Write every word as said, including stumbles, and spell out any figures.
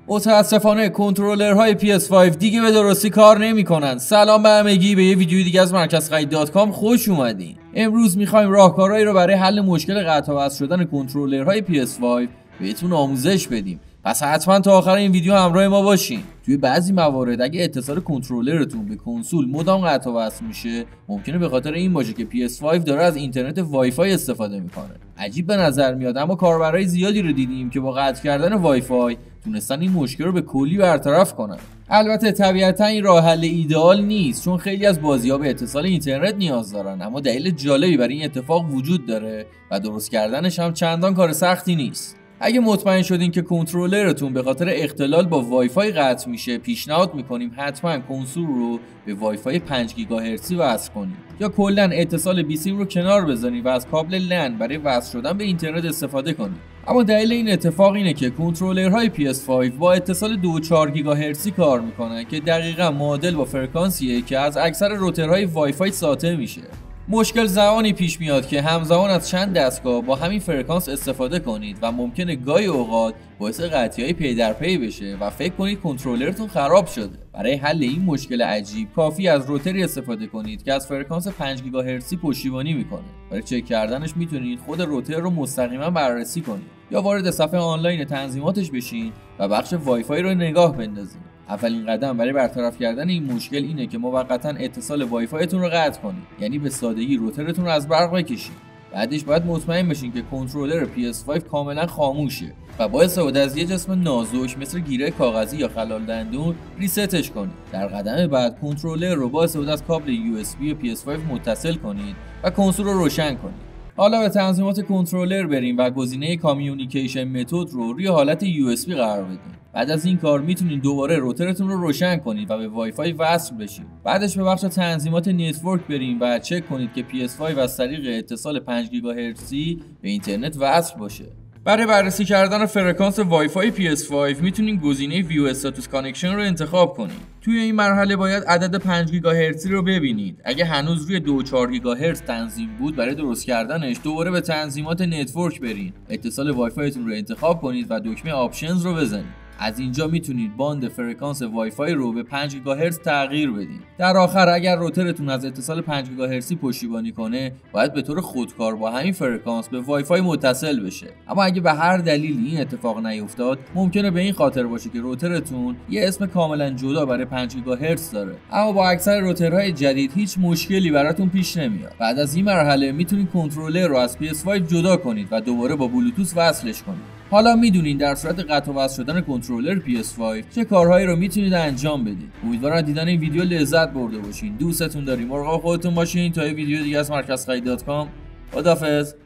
متاسفانه کنترلرهای پی اس پنج دیگه به درستی کار نمیکنن. سلام به همگی، به یه ویدیو دیگه از مرکز خرید دات کام خوش اومدین. امروز میخوایم راهکارهایی رو برای حل مشکل قطع و وصل شدن کنترلرهای پی اس پنج بهتون آموزش بدیم. پس حتما تا آخر این ویدیو همراه ما باشین. توی بعضی موارد اگه اتصال کنترلرتون به کنسول مدام قطع و وصل میشه، ممکنه به خاطر این باشه که پی اس پنج داره از اینترنت وای فای استفاده میکنه. عجیب به نظر میاد، اما کاربرای زیادی رو دیدیم که با قطع کردن وای فای تونستن این مشکل رو به کلی برطرف کنن. البته طبیعتا این راه حل ایدئال نیست، چون خیلی از بازی‌ها به اتصال اینترنت نیاز دارن، اما دلیل جالبی برای این اتفاق وجود داره و درست کردنش هم چندان کار سختی نیست. اگه مطمئن شدین که کنترلرتون به خاطر اختلال با وای فای قطع میشه، پیشنهاد میکنیم حتما کنسول رو به وای فای پنج گیگاهرتزی وصل کنید، یا کلا اتصال بیسیم رو کنار بذارید و از کابل لن برای وصل شدن به اینترنت استفاده کنید. اما دلیل این اتفاق اینه که کنترلرهای پی اس پنج با اتصال دو و چهار گیگاهرتزی کار میکنن که دقیقاً معادل با فرکانسیه که از اکثر روترهای وای فای ساطع میشه. مشکل زمانی پیش میاد که همزمان از چند دستگاه با همین فرکانس استفاده کنید و ممکنه گاهی اوقات باعث قطعی‌های پی در پی بشه و فکر کنید کنترلرتون خراب شده. برای حل این مشکل عجیب کافی از روتری استفاده کنید که از فرکانس پنج گیگاهرتزی پشتیبانی میکنه. برای چک کردنش میتونید خود روتر رو مستقیما بررسی کنید یا وارد صفحه آنلاین تنظیماتش بشین و بخش وای فای رو نگاه بندازید. اولین قدم برای برطرف کردن این مشکل اینه که موقتا اتصال وای فایتون رو قطع کنید، یعنی به سادگی روترتون رو از برق بکشید. بعدش باید مطمئن بشین که کنترلر پی اس پنج کاملا خاموشه و با استفاده از یه جسم نازک مثل گیره کاغذی یا خلال دندون ریستش کنید. در قدم بعد کنترلر رو با استفاده از کابل یو اس بی پی اس پنج متصل کنید و کنسول رو روشن کنید. حالا به تنظیمات کنترلر بریم و گزینه کامیونیکیشن متد رو روی حالت یو اس بی قرار بدیم. بعد از این کار میتونید دوباره روترتون رو روشن کنید و به وای فای وصل بشید. بعدش به بخش تنظیمات نتورک بریم و چک کنید که پی اس پنج از طریق اتصال پنج گیگاهرتزی به اینترنت وصل باشه. برای بررسی کردن فرکانس وای فای پی اس پنج میتونید گزینه ویو استاتوس کانکشن رو انتخاب کنید. توی این مرحله باید عدد پنج گیگاهرتزی رو ببینید. اگه هنوز روی دو و چهار گیگاهرتز تنظیم بود، برای درست کردنش دوباره به تنظیمات نتورک برید. اتصال وای فایتون رو انتخاب کنید و دکمه آپشنز رو بزنید. از اینجا میتونید باند فرکانس وای فای رو به پنج گیگاهرتز تغییر بدید. در آخر اگر روترتون از اتصال پنج گیگاهرتزی پشتیبانی کنه، باید به طور خودکار با همین فرکانس به وای فای متصل بشه. اما اگه به هر دلیلی این اتفاق نیفتاد، ممکنه به این خاطر باشه که روترتون یه اسم کاملا جدا برای پنج گیگاهرتز داره. اما با اکثر روترهای جدید هیچ مشکلی براتون پیش نمیاد. بعد از این مرحله میتونید کنترلر رو از پی اس پنج جدا کنید و دوباره با بلوتوث وصلش کنید. حالا میدونین در صورت قطع و وصل شدن کنترلر پی اس پنج چه کارهایی رو میتونید انجام بدید. امیدوارم دیدن این ویدیو لذت برده باشین. دوستتون داریم. مراقب خودتون باشین. تا یه ویدیو دیگه از مرکز خرید دات کام. خداحافظ.